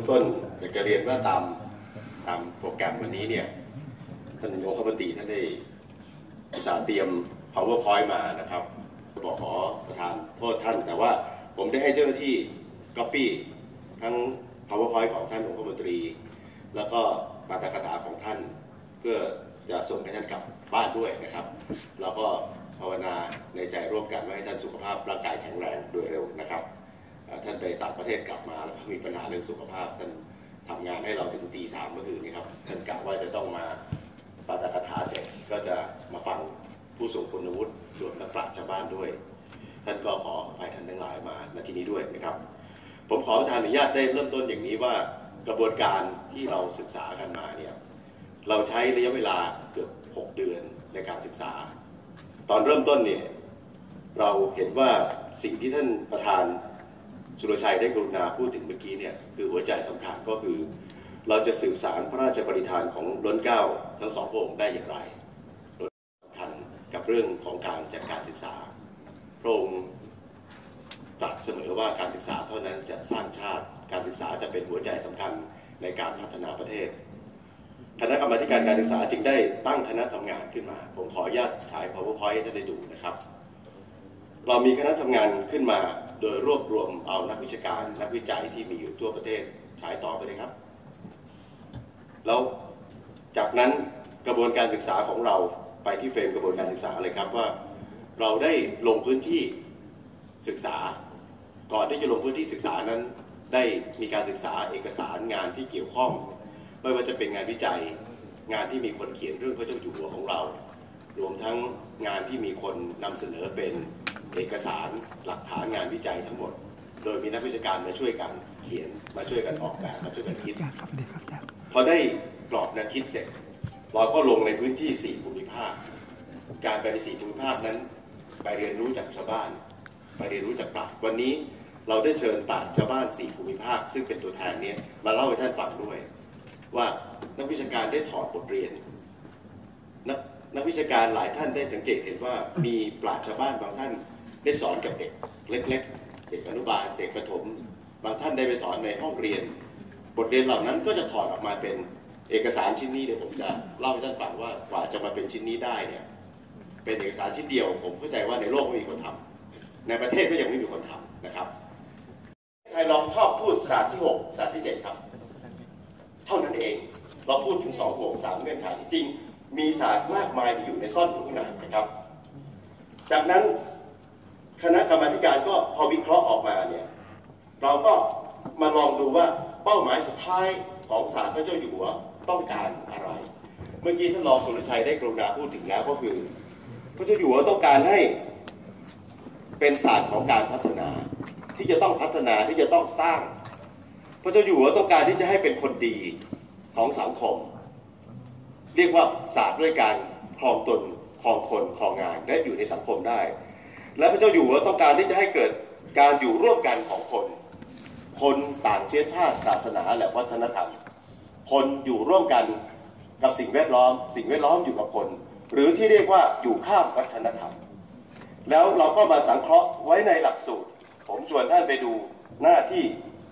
องต้นอยากจะเรียนว่าตามโปรแกรมวันนี้เนี่ยท่านนายกรัฐมนตรีท่านได้อุตส่าห์เตรียม PowerPoint มานะครับบอกขอประทานโทษท่านแต่ว่าผมได้ให้เจ้าหน้าที่ Copy ทั้ง PowerPoint ของท่านองคมนตรีแล้วก็ปาฐกถาของท่านเพื่อจะส่งให้ท่านกลับบ้านด้วยนะครับแล้วก็ภาวนาในใจร่วมกันว่าให้ท่านสุขภาพร่างกายแข็งแรงโดยเร็วนะครับท่านไปต่างประเทศกลับมาแล้วก็มีปัญหาเรื่องสุขภาพท่านทำงานให้เราถึงตี 3เมื่อคืนนี้ครับท่านกะว่าจะต้องมาปาฐกถาเสร็จก็จะมาฟังผู้ทรงคุณวุฒิรวมทั้งปราชญ์ชาวบ้านด้วยท่านก็ขออภัยท่านทั้งหลายมาณที่นี้ด้วยนะครับผมขอประทานอนุญาตได้เริ่มต้นอย่างนี้ว่ากระบวนการที่เราศึกษากันมาเนี่ยเราใช้ระยะเวลาเกือบ6 เดือนในการศึกษาตอนเริ่มต้นเนี่ยเราเห็นว่าสิ่งที่ท่านประธานสุรชัยได้กรุณาพูดถึงเมื่อกี้เนี่ยคือหัวใจสำคัญก็คือเราจะสืบสารพระราชปณิธานของล้นเกล้าทั้งสองพระองค์ได้อย่างไรสำคัญกับเรื่องของการจัดการศึกษาพระองค์ตรัสเสมอว่าการศึกษาเท่านั้นจะสร้างชาติการศึกษาจะเป็นหัวใจสำคัญในการพัฒนาประเทศคณะกรรมาการศึกษาจึงได้ตั้งคณะทำงานขึ้นมาผมขออนุญาตฉาย PowerPoint ให้ท่านได้ดูนะครับเรามีคณะทำงานขึ้นมาโดยรวบรวมเอานักวิชาการนักวิจัยที่มีอยู่ทั่วประเทศฉายต่อไปเลยครับแล้วจากนั้นกระบวนการศึกษาของเราไปที่เฟรมกระบวนการศึกษาเลยครับว่าเราได้ลงพื้นที่ศึกษาก่อนที่จะลงพื้นที่ศึกษานั้นได้มีการศึกษาเอกสารงานที่เกี่ยวข้องไม่ว่าจะเป็นงานวิจัยงานที่มีคนเขียนเรื่องพระเจ้าอยู่หัวของเรารวมทั้งงานที่มีคนนำเสนอเป็นเอกสารหลักฐานงานวิจัยทั้งหมดโดยมีนักวิชาการมาช่วยกันเขียนมาช่วยกันออกแบบมาช่วยกันคิดพอได้กรอบแนวคิดเสร็จเราก็ลงในพื้นที่4ภูมิภาคการไปใน4ภูมิภาคนั้นไปเรียนรู้จากชาวบ้านไปเรียนรู้จากปราชญ์วันนี้เราได้เชิญปราชญ์ชาวบ้าน4ภูมิภาคซึ่งเป็นตัวแทนนี้มาเล่าให้ท่านฟังด้วยว่านักวิชาการได้ถอดบทเรียนนักวิชาการหลายท่านได้สังเกตเห็นว่ามีปราชญ์ชาวบ้านบางท่านได้สอนกับเด็กเล็กๆเด็กอนุบาลเด็กประถมบางท่านได้ไปสอนในห้องเรียนบทเรียนเหล่านั้นก็จะถอดออกมาเป็นเอกสารชิ้นนี้เดี๋ยวผมจะเล่าให้ท่านฟังว่ากว่าจะมาเป็นชิ้นนี้ได้เนี่ยเป็นเอกสารชิ้นเดียวผมเข้าใจว่าในโลกไม่มีคนทำในประเทศก็ยังไม่มีคนทำนะครับใครลองชอบพูดศาสตร์ที่6ศาสตร์ที่7ครับเท่านั้นเองเราพูดถึง2 ห่วง 3เงื่อนไขจริงๆมีศาสตร์มากมายที่อยู่ในซ่อนอยู่ข้างในนะครับจากนั้นคณะกรรมาการก็พอวิเคราะห์ออกมาเนี่ยเราก็มาลองดูว่าเป้าหมายสุดท้ายของศาสตร์พระเจ้าอยู่หัวต้องการอะไรเมื่อกี้ท่านรองสุรชัยได้กรุณาพูดถึงแล้วก็คือพระเจ้าอยู่หัวต้องการให้เป็นศาสตร์ของการพัฒนาที่จะต้องพัฒนาที่จะต้องสร้างพระเจ้าอยู่หัวต้องการที่จะให้เป็นคนดีของสังคมเรียกว่าศาสตร์ด้วยการครองตนครองคนครองงานและอยู่ในสังคมได้และพระเจ้าอยู่หัวต้องการที่จะให้เกิดการอยู่ร่วมกันของคนต่างเชื้อชาติศาสนาและวัฒนธรรมคนอยู่ร่วมกันกับสิ่งแวดล้อมสิ่งแวดล้อมอยู่กับคนหรือที่เรียกว่าอยู่ข้ามวัฒนธรรมแล้วเราก็มาสังเคราะห์ไว้ในหลักสูตรผมชวนท่านไปดูหน้าที่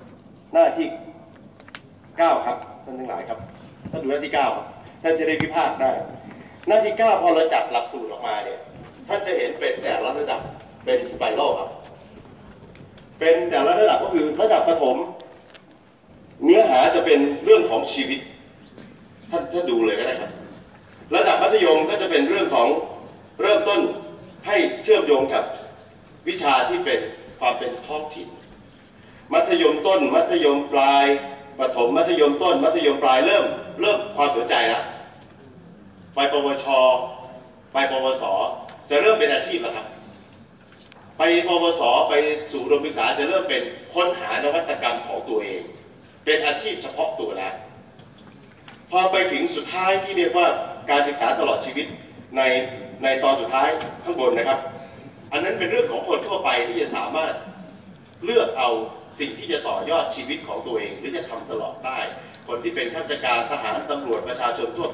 9ครับท่านทั้งหลายครับท่านดูหน้าที่9ครับท่านจะได้วิพากษ์ได้หน้าที่9พอเราจัดหลักสูตรออกมาเนี่ยท่านจะเห็นเป็นแต่ละระดับเป็นสไปรัลครับเป็นแต่ละระดับก็คือระดับประถมเนื้อหาจะเป็นเรื่องของชีวิตท่านดูเลยก็ได้ครับระดับมัธยมก็จะเป็นเรื่องของเริ่มต้นให้เชื่อมโยงกับวิชาที่เป็นความเป็นท้องถิ่นมัธยมต้นมัธยมปลายประถมมัธยมต้นมัธยมปลายเริ่มความสนใจแล้วไปปวชไปปวสจะเริ่มเป็นอาชีพแล้วครับไปปวสไปสู่อุดมศึกษาจะเริ่มเป็นค้นหานวัตกรรมของตัวเองเป็นอาชีพเฉพาะตัวแล้วพอไปถึงสุดท้ายที่เรียกว่าการศึกษาตลอดชีวิตในตอนสุดท้ายข้างบนนะครับอันนั้นเป็นเรื่องของคนทั่วไปที่จะสามารถเลือกเอาสิ่งที่จะต่อยอดชีวิตของตัวเองหรือจะทำตลอดได้คนที่เป็นข้าราชการทหารตำรวจประชาชนทั่วไป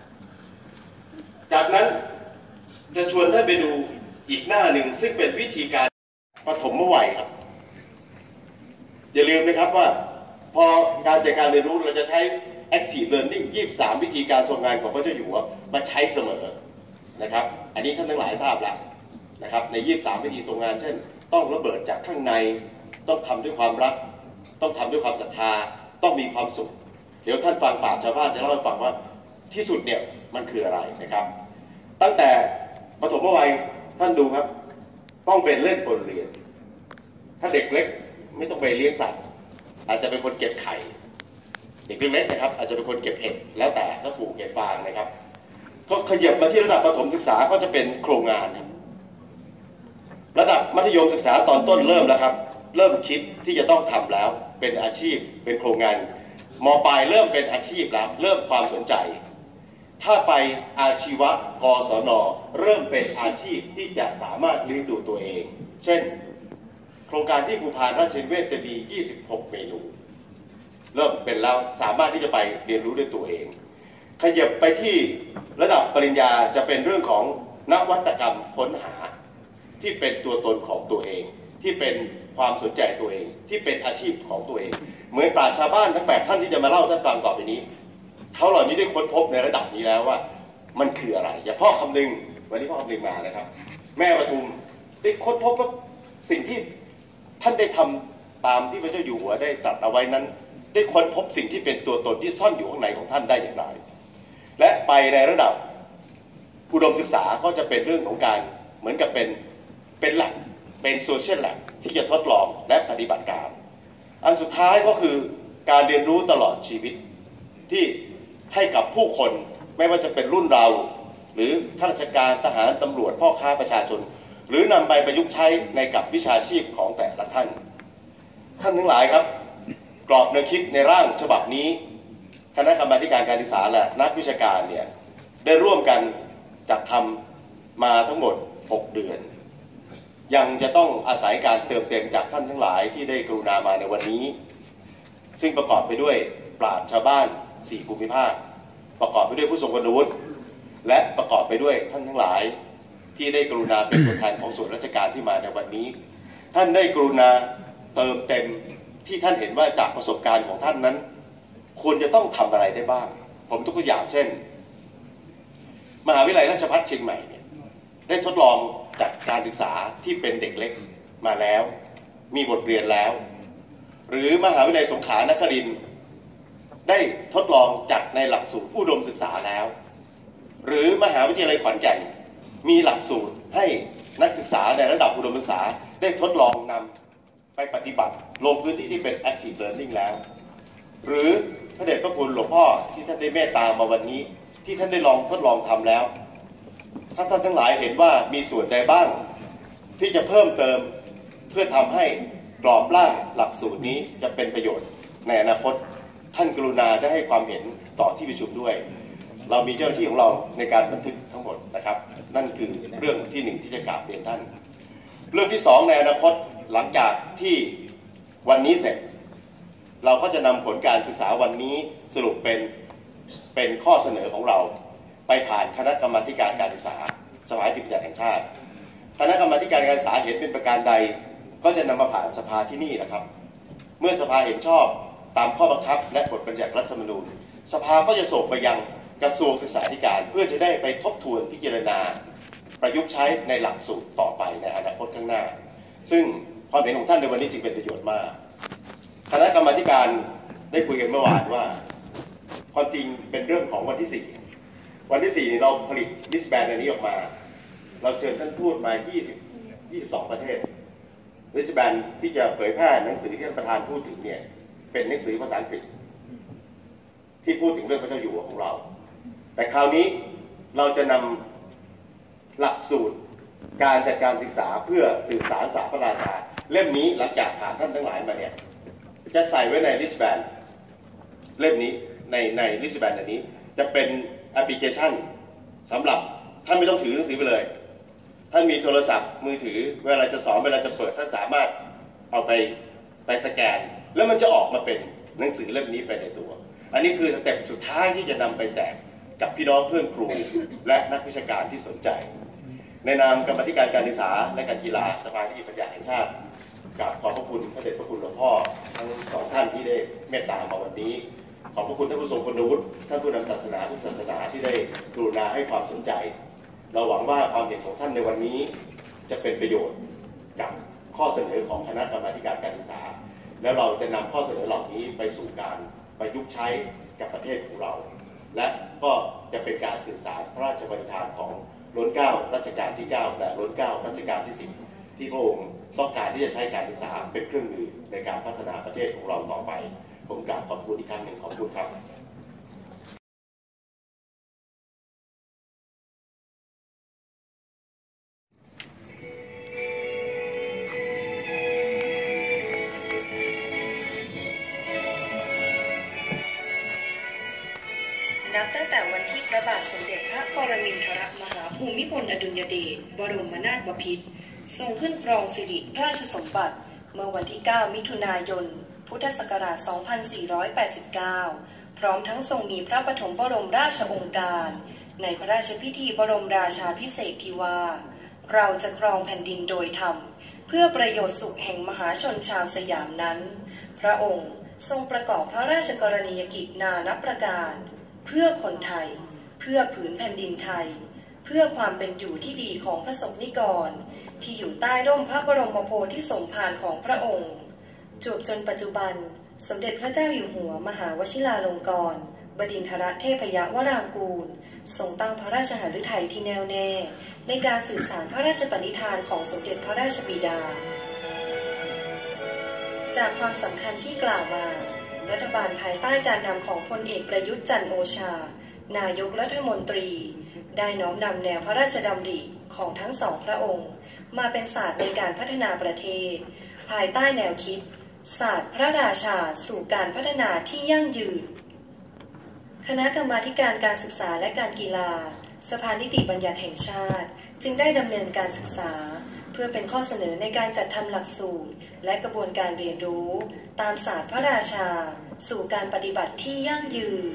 จากนั้นจะชวนท่านไปดูอีกหน้าหนึ่งซึ่งเป็นวิธีการปฐมวัยครับอย่าลืมนะครับว่าพอการจัดการเรียนรู้เราจะใช้ active learning 23 วิธีการทรงงานของพระเจ้าอยู่หัวมาใช้เสมอนะครับอันนี้ท่านทั้งหลายทราบแล้วนะครับใน23 วิธีทรงงานเช่นต้องระเบิดจากข้างในต้องทำด้วยความรักต้องทำด้วยความศรัทธาต้องมีความสุขเดี๋ยวท่านฟังปากชาวบ้านจะเล่าให้ฟังว่าที่สุดเนี่ยมันคืออะไรนะครับตั้งแต่ปฐมวัยท่านดูครับต้องเป็นเล่นบนเรียนถ้าเด็กเล็กไม่ต้องไปเลี้ยงสัตว์อาจจะเป็นคนเก็บไข่เด็กเล็กนะครับอาจจะเป็นคนเก็บเห็ดแล้วแต่ก็ปลูกเห็ดฟางนะครับก็ขยับมาที่ระดับประถมศึกษาก็จะเป็นโครงงานครับระดับมัธยมศึกษาตอนต้นเริ่มแล้วครับเริ่มคิดที่จะต้องทำแล้วเป็นอาชีพเป็นโครงงานม.ปลายเริ่มเป็นอาชีพแล้วเริ่มความสนใจถ้าไปอาชีวะกศน.เริ่มเป็นอาชีพที่จะสามารถเลี้ยงดูตัวเองเช่นโครงการที่ภูพานราชนิเวศจะมี26 เมนูเริ่มเป็นแล้วสามารถที่จะไปเรียนรู้ด้วยตัวเองขยับไปที่ระดับปริญญาจะเป็นเรื่องของนวัตกรรมค้นหาที่เป็นตัวตนของตัวเองที่เป็นความสนใจตัวเองที่เป็นอาชีพของตัวเองเหมือนปราชญ์ชาวบ้านทั้ง8ท่านที่จะมาเล่าท่านฟังต่อไปนี้เขาเหล่านี้ได้ค้นพบในระดับนี้แล้วว่ามันคืออะไรอย่างพ่อคำนึงวันนี้พ่อคำนึงมานะครับแม่ปทุมได้ค้นพบว่าสิ่งที่ท่านได้ทำตามที่พระเจ้าอยู่หัวได้ตรัสเอาไว้นั้นได้ค้นพบสิ่งที่เป็นตัวตนที่ซ่อนอยู่ข้างในของท่านได้อย่างไรและไปในระดับอุดมศึกษาก็จะเป็นเรื่องของการเหมือนกับเป็นหลักเป็นโซเชียลแลบที่จะทดลองและปฏิบัติการอันสุดท้ายก็คือการเรียนรู้ตลอดชีวิตที่ให้กับผู้คนไม่ว่าจะเป็นรุ่นเราหรือข้าราชการทหารตำรวจพ่อค้าประชาชนหรือนำไปประยุกต์ใช้ในกับวิชาชีพของแต่ละท่านทั้งหลายครับกรอบแนวคิดในร่างฉบับนี้คณะกรรมาธิการการศึกษาและนักวิชาการเนี่ยได้ร่วมกันจัดทำมาทั้งหมด6 เดือนยังจะต้องอาศัยการเติมเต็มจากท่านทั้งหลายที่ได้กรุณามาในวันนี้ซึ่งประกอบไปด้วยปราชญ์ชาวบ้าน4 ภูมิภาคประกอบไปด้วยผู้ทรงคุณวุฒิและประกอบไปด้วยท่านทั้งหลายที่ได้กรุณาเป็นตัวแทนของส่วนราชการที่มาในวันนี้ท่านได้กรุณาเติมเต็มที่ท่านเห็นว่าจากประสบการณ์ของท่านนั้นควรจะต้องทำอะไรได้บ้างผมยกตัวอย่างเช่นมหาวิทยาลัยราชภัฏเชียงใหม่เนี่ยได้ทดลองจัดการศึกษาที่เป็นเด็กเล็กมาแล้วมีบทเรียนแล้วหรือมหาวิทยาลัยสงขลานครินทร์ได้ทดลองจัดในหลักสูตรอุดมศึกษาแล้วหรือมหาวิทยาลัยขอนแก่นมีหลักสูตรให้นักศึกษาในระดับอุดมศึกษาได้ทดลองนำไปปฏิบัติลงพื้นที่ที่เป็น active learning แล้วหรือพระเดชพระคุณหลวงพ่อที่ท่านได้เมตตามาวันนี้ที่ท่านได้ลองทดลองทำแล้วถ้าท่านทั้งหลายเห็นว่ามีส่วนใดบ้างที่จะเพิ่มเติมเพื่อทำให้กรอบร่างหลักสูตรนี้จะเป็นประโยชน์ในอนาคตท่านกรุณาได้ให้ความเห็นต่อที่ประชุมด้วยเรามีเจ้าหน้าที่ของเราในการบันทึกทั้งหมดนะครับนั่นคือเรื่องที่1ที่จะกราบเรียนท่านเรื่องที่2ในอนาคตหลังจากที่วันนี้เสร็จเราก็จะนำผลการศึกษาวันนี้สรุปเป็นข้อเสนอของเราไปผ่านคณะกรรมาธิการการศึกษาสภานิติบัญญัติแห่งชาติคณะกรรมาธิการการศึกษาเห็นเป็นประการใดก็จะนำมาผ่านสภาที่นี่นะครับเมื่อสภาเห็นชอบตามข้อบังคับและบทบัญญัติรัฐธรรมนูญสภาก็จะส่งไปยังกระทรวงศึกษาธิการเพื่อจะได้ไปทบทวนพิจารณาประยุกต์ใช้ในหลักสูตรต่อไปในอนาคตข้างหน้าซึ่งความเห็นของท่านในวันนี้จึงเป็นประโยชน์มากคณะกรรมาธิการได้คุยกันเมื่อวานว่าความจริงเป็นเรื่องของวันที่4วันที่4เราผลิตลิสต์แบนด์อันนี้ออกมาเราเชิญท่านทูตมา22 ประเทศลิสต์แบนด์ที่จะเผยแพร่หนังสือที่ท่านประธานพูดถึงเนี่ยเป็นหนังสือภาษาอังกฤษที่พูดถึงเรื่องพระเจ้าอยู่หัวของเราแต่คราวนี้เราจะนำหลักสูตรการจัดการศึกษาเพื่อสื่อสารสารพระราชาเล่มนี้หลังจากผ่านท่านทั้งหลายมาเนี่ยจะใส่ไว้ในลิสต์แบนด์เล่มนี้ในลิสต์แบนด์อันนี้จะเป็นแอปพลิเคชันสำหรับท่านไม่ต้องถือหนังสือไปเลยท่านมีโทรศัพท์มือถือเวลาจะสอนเวลาจะเปิดท่านสามารถเอาไปสแกนแล้วมันจะออกมาเป็นหนังสือเล่มนี้ไปในตัวอันนี้คือสเต็ปสุดท้ายที่จะนำไปแจกกับพี่น้องเพื่อนครูและนักวิชาการที่สนใจในนามกรรมาธิการการศึกษาและการกีฬาสภานิติบัญญัติแห่งชาติกราบขอบพระคุณพระเดชพระคุณหลวงพ่อทั้งสองท่านที่ได้เมตตามาวันนี้ขอบพระคุณท่านผู้ทรงคุณวุฒิท่านผู้นำศาสนาทุกศาสนาที่ได้กรุณาให้ความสนใจเราหวังว่าความเห็นของท่านในวันนี้จะเป็นประโยชน์กับข้อเสนอของคณะกรรมาธิการการศึกษาแล้วเราจะนำข้อเสนอเหล่านี้ไปสู่การประยุกต์ใช้กับประเทศของเราและก็จะเป็นการสื่อสารพระราชบัญชาของล้นเกล้ารัชกาลที่ 9และล้นเกล้ารัชกาลที่ 10ที่พระองค์ต้องการที่จะใช้การศึกษาเป็นเครื่องมือในการพัฒนาประเทศของเราต่อไปผมกราบขอบคุณอีกครั้งหนึ่งขอบคุณครับนับตั้งแต่วันที่พระบาทสมเด็จพระปรมินทรมหาภูมิพลอดุลยเดชบรมนาถบพิตรทรงขึ้นครองสิริราชสมบัติเมื่อวันที่ 9 มิถุนายน พุทธศักราช 2489 พร้อมทั้งทรงมีพระปฐมบรมราชโองการในพระราชพิธีบรมราชาภิเษกที่ว่าเราจะครองแผ่นดินโดยธรรมเพื่อประโยชน์สุขแห่งมหาชนชาวสยามนั้นพระองค์ทรงประกอบพระราชกรณียกิจนานับประการเพื่อคนไทยเพื่อผืนแผ่นดินไทยเพื่อความเป็นอยู่ที่ดีของพระสงฆ์นิกรที่อยู่ใต้ร่มพระบรมโพธิสมภารของพระองค์จวบจนปัจจุบันสมเด็จพระเจ้าอยู่หัวมหาวชิราลงกรณ์บดินทรเทพยวรางกูลทรงตั้งพระราชหฤทัยที่แน่วแน่ในการสืบสานพระราชปณิธานของสมเด็จพระราชบิดาจากความสำคัญที่กล่าวมารัฐบาลภายใต้การนำของพลเอกประยุทธ์จันทร์โอชานายกรัฐมนตรีได้น้อมนำแนวพระราชดำริของทั้งสองพระองค์มาเป็นศาสตร์ในการพัฒนาประเทศภายใต้แนวคิดศาสตร์พระราชาสู่การพัฒนาที่ยั่งยืนคณะกรรมาธิการการศึกษาและการกีฬาสภานิติบัญญัติแห่งชาติจึงได้ดำเนินการศึกษาเพื่อเป็นข้อเสนอในการจัดทำหลักสูตรและกระบวนการเรียนรู้ตามศาสตร์พระราชาสู่การปฏิบัติที่ยั่งยืน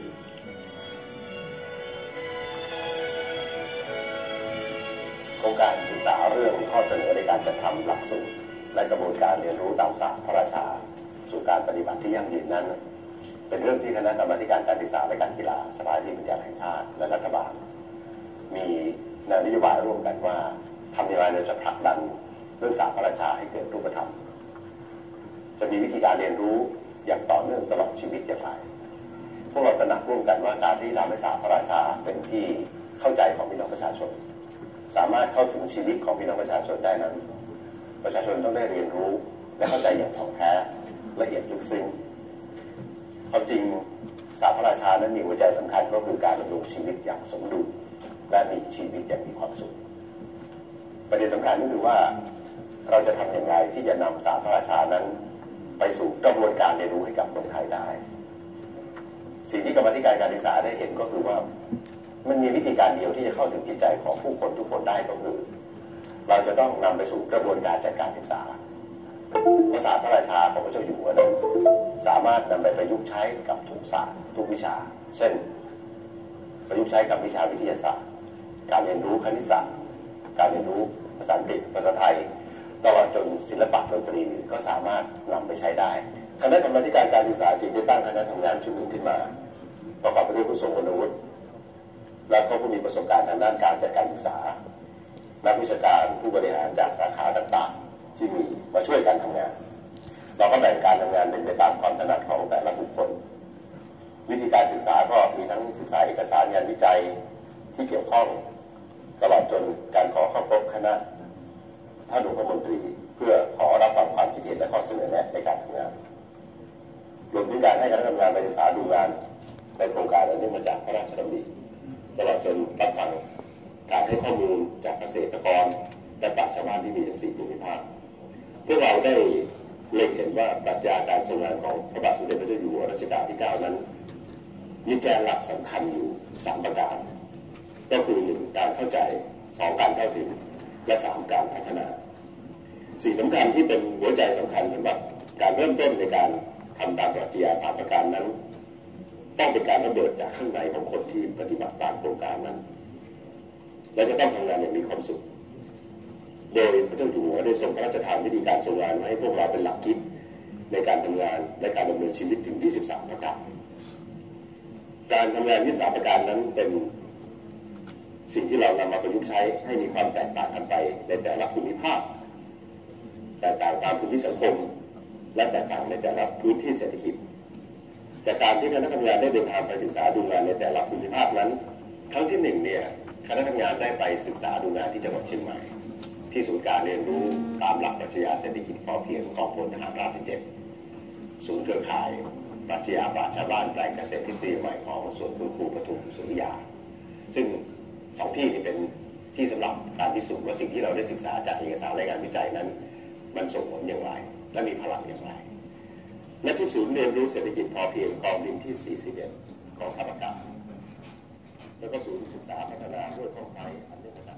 โครงการศึกษาเรื่องข้อเสนอในการจัดทำหลักสูตรและกระบวนการเรียนรู้ตามศาสตร์พระราชาสู่การปฏิบัติที่ยั่งยืนนั้นเป็นเรื่องที่คณะกรรมาธิการการศึกษาและการกีฬาสภานิติบัญญัติแห่งชาติและรัฐบาลมีแนวนโยบายร่วมกันว่าทำอย่างไรเราจะผลักดันเรื่องศาสตร์พระราชาให้เกิดรูปธรรมจะมีวิธีการเรียนรู้อย่างต่อเนื่องตลอดชีวิตอย่างไรพวกเราตระหนักร่วมกันว่าการที่ทำให้ศาสตร์พระราชาเป็นที่เข้าใจของพี่น้องประชาชนสามารถเข้าถึงชีวิตของพี่น้องประชาชนได้นั้นประชาชนต้องได้เรียนรู้และเข้าใจอย่างถ่องแท้ละเอียดลึกซึ้งความจริงศาสตร์พระราชานั้นมีหัวใจสำคัญก็คือการดำรงชีวิตอย่างสมดุลและมีชีวิตอย่างมีความสุขประเด็นสำคัญก็คือว่าเราจะทำอย่างไรที่จะนำศาสตร์พระราชานั้นไปสู่กระบวนการเรียนรู้ให้กับคนไทยได้สิ่งที่กรรมาธิการการศึกษาได้เห็นก็คือว่ามันมีวิธีการเดียวที่จะเข้าถึงจิตใจของผู้คนทุกคนได้ก็คือเราจะต้องนำไปสู่กระบวนการจัดการศึกษาศาสตร์พระราชาของพระเจ้าอยู่หัวนั้นสามารถนำไปประยุกต์ใช้กับทุกศาสตร์ทุกวิชาเช่นประยุกต์ใช้กับวิชาวิทยาศาสตร์การเรียนรู้คณิตศาสตร์การเรียนรู้ภาษาอังกฤษภาษาไทยตลอดจนศิลปะดนตรีอื่นก็สามารถนำไปใช้ได้คณะกรรมาธิการการศึกษาจึงได้ตั้งคณะทำงานชุดหนึ่งขึ้นมาประกอบไปด้วยผู้ทรงคุณวุฒิและผู้มีประสบการณ์ทางด้านการจัดการศึกษานักวิชาการผู้บริหารจากสาขาต่างๆที่มีมาช่วยกันทำงานเราก็แบ่งการทำงานเป็นไปตามความถนัดของแต่ละบุคคลวิธีการศึกษาก็มีทั้งศึกษาเอกสารงานวิจัยที่เกี่ยวข้องตลอดจนการขอเข้าพบคณะท่านองคมนตรีเพื่อขอรับฟังความคิดเห็นและข้อเสนอแนะในการทำงานรวมถึงการให้คณะทำงานไปศึกษาดูงานในโครงการเนื่องมาจากพระราชดำริตลอดจนรับฟังการให้ข้อมูลจากเกษตรกรและปราชญ์ชาวบ้านที่มีทั้ง4ภูมิภาคพวกเราได้เล็งเห็นว่าปรัชญาการทรงงานของพระบาทสมเด็จพระเจ้าอยู่หัวรัชกาลที่ 9นั้นมีแกนหลักสำคัญอยู่3ประการก็คือ1การเข้าใจ2การเข้าถึงและ3การพัฒนาสิ่งสำคัญที่เป็นหัวใจสำคัญสำหรับการเริ่มต้นในการทำตามปรัชญา3ประการนั้นต้องเป็นการระเบิดจากข้างในของคนที่ปฏิบัติตามโครงการนั้นและจะต้องทำงานอย่างมีความสุขโดยพระเจ้าอยู่หัวได้ทรงพระราชทานวิธีการทรงงานมาให้พวกเราเป็นหลักคิดในการทำงานและการดำเนินชีวิตถึง23ประการการทำงาน23ประการนั้นเป็นสิ่งที่เรานำมาประยุกต์ใช้ให้มีความแตกต่างกันไปในแต่ละภูมิภาคแตกต่างตามภูมิสังคมและแตกต่างในแต่ละพื้นที่เศรษฐกิจจากการที่คณะทำงานได้เดินทางไปศึกษาดูงานในแต่ละภูมิภาคนั้นครั้งที่1เนี่ยคณะทำงานได้ไปศึกษาดูงานที่จังหวัดเชียงใหม่ที่ศูนย์การเรียนรู้ตามหลักปรัชญาเศรษฐกิจพอเพียงกองพลทหารราบที่7ศูนย์เครือข่ายปรัชญาปราชญ์ชาวบ้านแปลงเกษตรทฤษฎีใหม่ของสวนคุณครูปทุมสุริยาซึ่ง2ที่นี้เป็นที่สำหรับการพิสูจน์ว่าสิ่งที่เราได้ศึกษาจากเอกสารรายงานวิจัยนั้นมันส่งผลอย่างไรและมีพลังอย่างไรและที่ศูนย์เรียนรู้เศรษฐกิจพอเพียงกองบินที่41ของทัพอากาศแล้วก็ศูนย์ศึกษาพัฒนาห้วยของไฟอันเนื่องมาจาก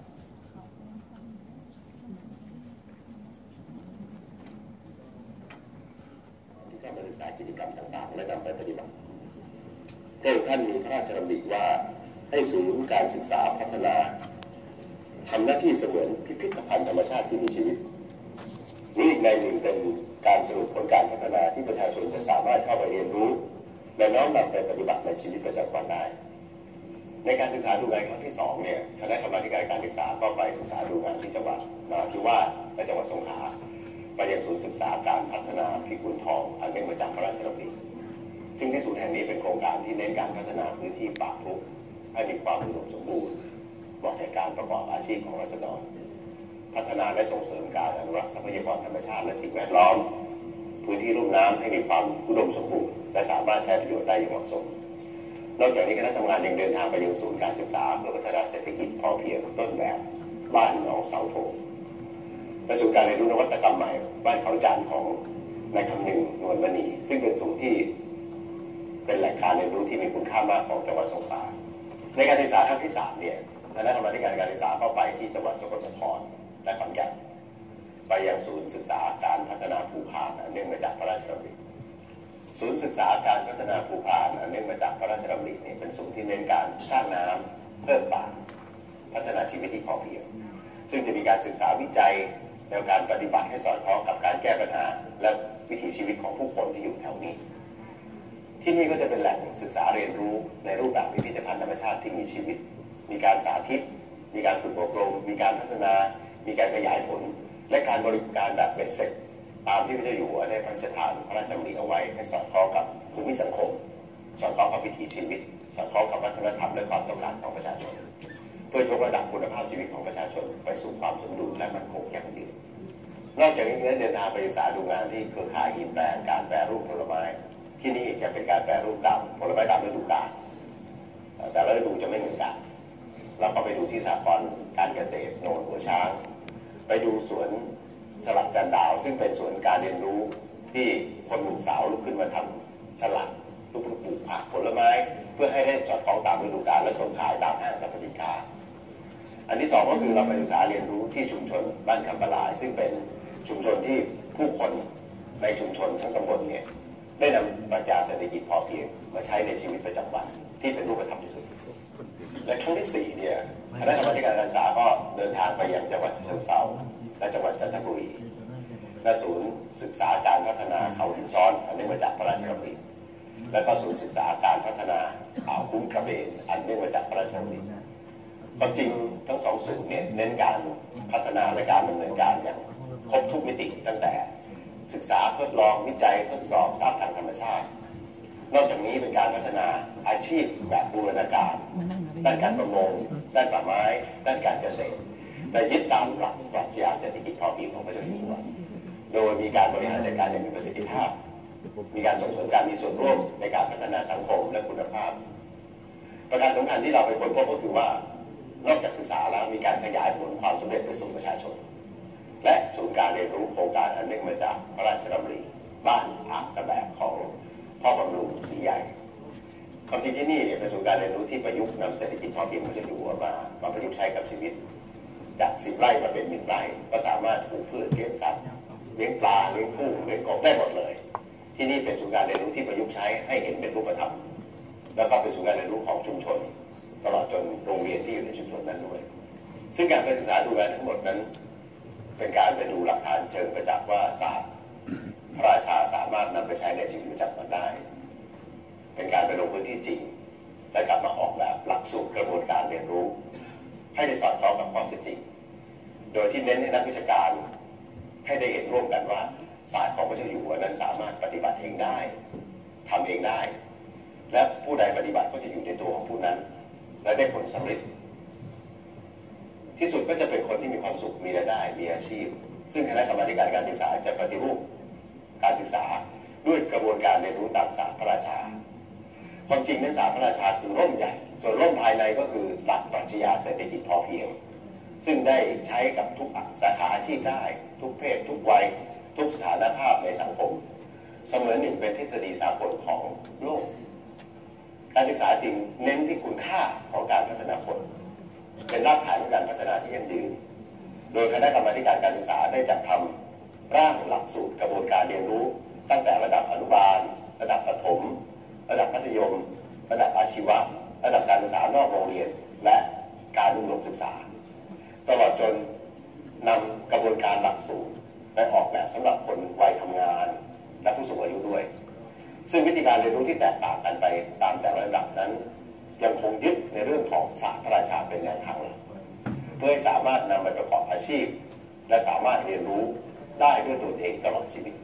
ที่เข้ามาศึกษากิจกรรมต่างๆและนำไปปฏิบัติพระองค์ท่านมีพระราชดำริว่าให้ศูนย์การศึกษาพัฒนาทำหน้าที่เสมือนพิพิธภัณฑ์ธรรมชาติที่มีชีวิตนี่อีกในหนึ่งเป็นการสรุปผลการพัฒนาที่ประชาชนจะสามารถเข้าไปเรียนรู้และน้อมนำไปปฏิบัติในชีวิตประจำวันได้ในการศึกษาดูงานครั้งที่2เนี่ยคณะกรรมาธิการการศึกษาก็ไปศึกษาดูงานที่จังหวัดนราธิวาสและจังหวัดสงขลาไปยังศูนย์ศึกษาการพัฒนาพิกุลทองอันเนื่องมาจากพระราชดำริซึ่งที่ศูนย์แห่งนี้เป็นโครงการที่เน้นการพัฒนาพื้นที่ป่าพรุให้มีความอุดมสมบูรณ์เหมาะแก่การประกอบอาชีพของราษฎรพัฒนาและส่งเสริมการอนุรักษ์ทรัพยากรธรรมชาติและสิ่งแวดล้อมพื้นที่ลุ่มน้ำให้มีความอุดมสมบูรณ์และสามารถใช้ประโยชน์ได้อย่างเหมาะสมนอกจากนี้คณะทำงานยังเดินทางไปยังศูนย์การศึกษาเพื่อพัฒนาเศรษฐกิจพอเพียงต้นแบบบ้านหนองเสาโถและศูนย์การเรียนรู้นวัตกรรมใหม่บ้านเขาจันทร์ของนายคำนึงนวลมณีซึ่งเป็นศูนย์ที่เป็นแหล่งการเรียนรู้ที่มีคุณค่ามากของจังหวัดสงขลาในการศึกษาครั้งที่3เนี่ยคณะกรรมาธิการการศึกษาเข้าไปที่จังหวัดสกลนครและขอนแก่นไปยังศูนย์ศึกษาการพัฒนาภูพานเนื่องมาจากพระราชดำริศูนย์ศึกษาการพัฒนาภูพานเนื่องมาจากพระราชดำรินี่เป็นศูนย์ที่เน้นการสร้างน้ำเพิ่มป่าพัฒนาชีวิตที่พอเพียงซึ่งจะมีการศึกษาวิจัยแนวการปฏิบัติให้สอดคล้องกับการแก้ปัญหาและวิถีชีวิตของผู้คนที่อยู่แถวนี้ที่นี่ก็จะเป็นแหล่งศึกษาเรียนรู้ในรูปแบบพิพิธภัณฑ์ธรรมชาติที่มีชีวิตมีการสาธิตมีการฝึกอบรมมีการพัฒนามีการขยายผลและการบริการแบบเบ็ดเสร็จตามที่พระเจ้าอยู่หัวได้พระราชทานพระราชดำริเอาไว้ให้สอดคล้องกับภูมิสังคมสอดคล้องกับวิถีชีวิตสอดคล้องกับวัฒนธรรมและความต้องการของประชาชนเพื่อยกระดับคุณภาพชีวิตของประชาชนไปสู่ความสมดุลและมั่นคงยั่งยืนนอกจากนี้ได้เดินทางไปศึกษาดูงานที่เครือข่ายอินแปลงการแปรรูปผลไม้ที่นี่จะเป็นการแปรรูปตามผลไม้ตามฤดูกาลแต่ละฤดูจะไม่เหมือนกันเราก็ไปดูที่สหกรณ์การเกษตรโนนหัวช้างไปดูสวนสลัดจันดาวซึ่งเป็นสวนการเรียนรู้ที่คนหนุ่มสาวลุกขึ้นมาทำสลัดปลูกผักผลไม้เพื่อให้ได้สอดคล้องตามฤดูกาลและส่งขายตามห้างสรรพสินค้าอันที่2ก็คือเราไปศึกษาเรียนรู้ที่ชุมชนบ้านคำปลายซึ่งเป็นชุมชนที่ผู้คนในชุมชนทั้งตำบลเนี่ยได้นำปรัชญาเศรษฐกิจพอเพียงมาใช้ในชีวิตประจำวันที่เป็นรูปธรรมที่สุดและครั้งที่4เนี่ยคณะกรรมาธิการการศึกษาก็เดินทางไปยังจังหวัดฉะเชิงเทราและจังหวัดจันทบุรีและศูนย์ศึกษาการพัฒนาเขาหินซ้อนอันเนื่องมาจากพระราชดำริและก็ศูนย์ศึกษาการพัฒนาอ่าวคุ้งกระเบนอันเนื่องมาจากพระราชดำริความจริงทั้ง2ศูนย์เนี่ยเน้นการพัฒนาและการดำเนินการอย่างครบทุกมิติตั้งแต่ศึกษาทดลองวิจัยทดสอบทราบทางธรรมชาตินอกจากนี้เป็นการพัฒนาอาชีพแบบบูรณาการด้านการประมงด้านป่าไม้ด้านการเกษตรและยึดตามหลักปรัชญาเศรษฐกิจพอเพียงของพระเจ้าอยู่หัวโดยมีการบริหารจัดการอย่างมีประสิทธิภาพมีการส่งเสริมการมีส่วนร่วมในการพัฒนาสังคมและคุณภาพประการสำคัญที่เราไปค้นพบก็คือว่านอกจากศึกษาแล้วมีการขยายผลความสำเร็จไปสู่ประชาชนและศูนย์การเรียนรู้โครงการอันเนื่องมาจากพระราชดำริบ้านอ่างตะแบกของพ่อบำรุงศรีใหญ่ความจริงที่นี่เนี่ยเป็นศูนย์การเรียนรู้ที่ประยุกต์นำเศรษฐกิจพอเพียงของพระเจ้าอยู่หัวมาประยุกต์ใช้กับชีวิตจาก10 ไร่มาเป็น1 ไร่ก็สามารถปลูกพืชเลี้ยงสัตว์เลี้ยงปลาเลี้ยงกุ้งเลี้ยงกบได้หมดเลยที่นี่เป็นศูนย์การเรียนรู้ที่ประยุกต์ใช้ให้เห็นเป็นรูปธรรมแล้วก็เป็นศูนย์การเรียนรู้ของชุมชนตลอดจนโรงเรียนที่อยู่ในชุมชนนั้นด้วยซึ่งการไปศึกษาดูงานทั้งหมดนั้นเป็นการไปดูหลักฐานเชิงประจักษ์ว่าศาสตร์พระราชาสามารถนำไปใช้ในชีวิตประจำวันได้เป็นการไปลงพื้นที่จริงและกลับมาออกแบบหลักสูตรกระบวนการเรียนรู้ให้ได้สอดคล้องกับความจริงโดยที่เน้นให้นักวิชาการให้ได้เห็นร่วมกันว่าศาสตร์ของพระเจ้าอยู่หัวนั้นสามารถปฏิบัติเองได้ทำเองได้และผู้ใดปฏิบัติก็จะอยู่ในตัวของผู้นั้นและได้ผลสำเร็จที่สุดก็จะเป็นคนที่มีความสุขมีรายได้มีอาชีพซึ่งคณะกรรมาธิการการศึกษาจะปฏิรูปการศึกษาด้วยกระบวนการเรียนรู้ตามศาสตร์พระราชาความจริงนั้นศาสตร์พระราชาคือร่มใหญ่ส่วนร่มภายในก็คือหลักปรัชญาเศรษฐกิจพอเพียงซึ่งได้ใช้กับทุกสาขาอาชีพได้ทุกเพศทุกวัยทุกสถานภาพในสังคมเสมือนหนึ่งเป็นทฤษฎีสากลของโลกการศึกษาจริงเน้นที่คุณค่าของการพัฒนาคนเป็นรากฐานของการพัฒนาที่ยั่งยืนโดยคณะกรรมาธิการการศึกษาได้จัดทำร่างหลักสูตรกระบวนการเรียนรู้ตั้งแต่ระดับอนุบาลระดับประถมระดับมัธยมระดับอาชีวะระดับการศึกษานอกโรงเรียนและการอุดมศึกษาตลอดจนนำกระบวนการหลักสูตรไปออกแบบสำหรับคนวัยทำงานและผู้สูงอายุด้วยซึ่งวิธีการเรียนรู้ที่แตกต่างกันไปตามแต่ละระดับนั้นยังคงยึดในเรื่องของศาสตร์พระราชาเป็นแนวทางหลักเพื่อให้สามารถนำไปประกอบอาชีพและสามารถเรียนรู้ได้ด้วยตัวเองตลอดชีวิต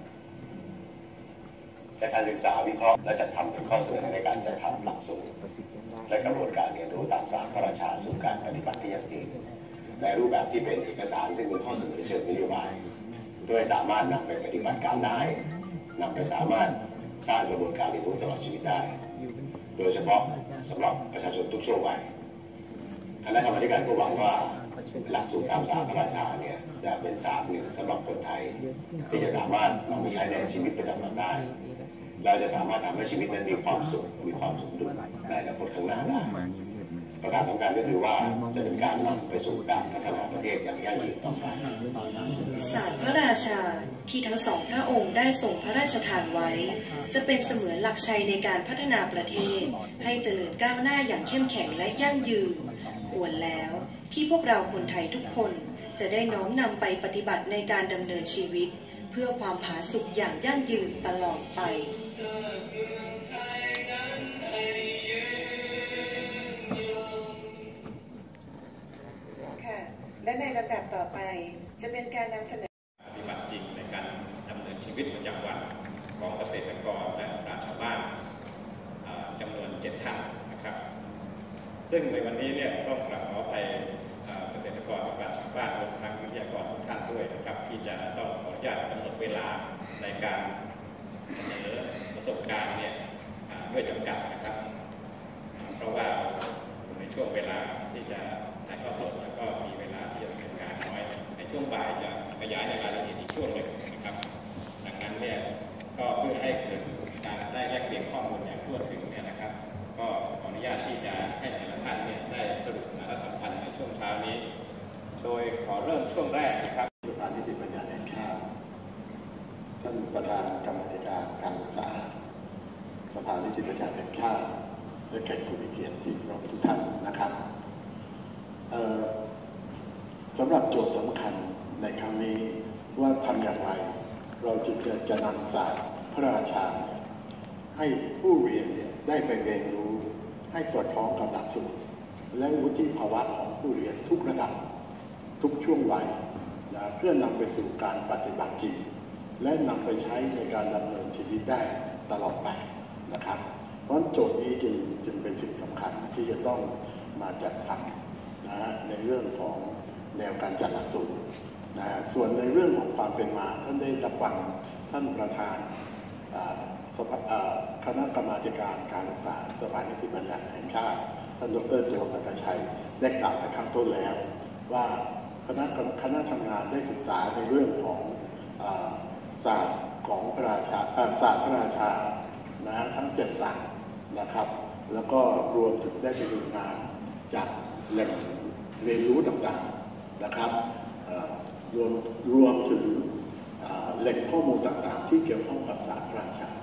จากการศึกษาวิเคราะห์และจัดทำเป็นข้อเสนอในการจัดทำหลักสูตรและกระบวนการเรียนรู้ตามศาสตร์พระราชาสู่การปฏิบัติที่ยั่งยืนในรูปแบบที่เป็นเอกสารซึ่งเป็นข้อเสนอเชิงนโยบายโดยสามารถนำไปปฏิบัติการได้นำไปสามารถสร้างกระบวนการเรียนรู้ตลอดชีวิตได้โดยเฉพาะสำหรับประชาชนทุกช่วงวัยคณะกรรมาธิการก็หวังว่าหลักสูตรตามศาสตร์พระราชาเนี่ยจะเป็นศาสตร์หนึ่งสำหรับคนไทยที่จะสามารถนำไปใช้ในชีวิตประจำวันได้เราจะสามารถทำให้ชีวิตนั้นมีความสุขมีความสมดุลในอนาคตข้างหน้าได้ประการสำคัญก็คือว่าจะเป็นการนำไปสู่การพัฒนาประเทศอย่างยั่งยืนต่อไปศาสตร์พระราชาที่ทั้งสองพระองค์ได้ทรงพระราชทานไว้จะเป็นเสมือนหลักชัยในการพัฒนาประเทศให้เจริญก้าวหน้าอย่างเข้มแข็งและยั่งยืนควรแล้วที่พวกเราคนไทยทุกคนจะได้น้อมนำไปปฏิบัติในการดำเนินชีวิตเพื่อความผาสุกอย่างยั่งยืนตลอดไปและในลำดับต่อไปจะเป็นการนำเสนอปฏิบัติจริงในการดำเนินชีวิตประจำวันของเกษตรกรและปราชญ์ชาวบ้านจำนวน7 ท่านนะครับซึ่งในวันนี้เนี่ยต้องกราบขออภัยเกษตรกรและปราชญ์ชาวบ้านรวมทั้งวิทยากรทุกท่านด้วยนะครับที่จะต้องขออนุญาตกำหนดเวลาในการเสนอประสบการณ์เนี่ยด้วยจำกัดนะครับเพราะว่าในช่วงเวลาที่จะถ่ายทอดสดแล้วก็มีเวลาที่จะดำเนินการน้อยในช่วงบ่ายจะขยายในรายละเอียดอีกช่วงหนึ่งนะครับดังนั้นเนี่ยก็เพื่อให้เกิดการได้แลกเปลี่ยนข้อมูลอย่างทั่วถึงเนี่ยนะครับก็ขออนุญาตที่จะให้แต่ละท่านเนี่ยได้สรุปสาระสำคัญในช่วงเช้านี้โดยขอเริ่มช่วงแรกนะครับสภานิติบัญญัติแห่งชาติท่านประธานกรรมาธิการการศึกษาสภานิติบัญญัติแห่งชาติและแขกผู้มีเกียรติที่เคารพทุกท่านนะครับสำหรับโจทย์สำคัญในครั้งนี้ว่าทำอย่างไรเราจะนำศาสตร์พระราชาให้ผู้เรียนได้ไปเรียนรู้ให้สอดคล้องกับหลักสูตรและวุฒิภาวะของผู้เรียนทุกระดับทุกช่วงวัยเพื่อนำไปสู่การปฏิบัติจริงและนำไปใช้ในการดำเนินชีวิตได้ตลอดไปนะครับเพราะโจทย์นี้จึงเป็นสิ่งสำคัญที่จะต้องมาจัดทำในเรื่องของแนวการจัดหลักสูตรส่วนในเรื่องของความเป็นมาท่านได้รับฟังท่านประธานคณะกรรมาธิการการศึกษาสภานิติบัญญัติแห่งชาติท่านดร.ดวงอัตชัยได้กล่าวในข้างต้นแล้วว่าคณะทำงานได้ศึกษาในเรื่องของศาสตร์ของพระราชาศาสตร์พระราชาทั้ง7 ศาสตร์นะครับแล้วก็รวมถึงได้ไปดูงานจากแหล่งเรียนรู้ต่างๆนะครับรวมถึงแหล่งข้อมูลต่างๆที่เกี่ยวข้องกับศาสตร์พระราชา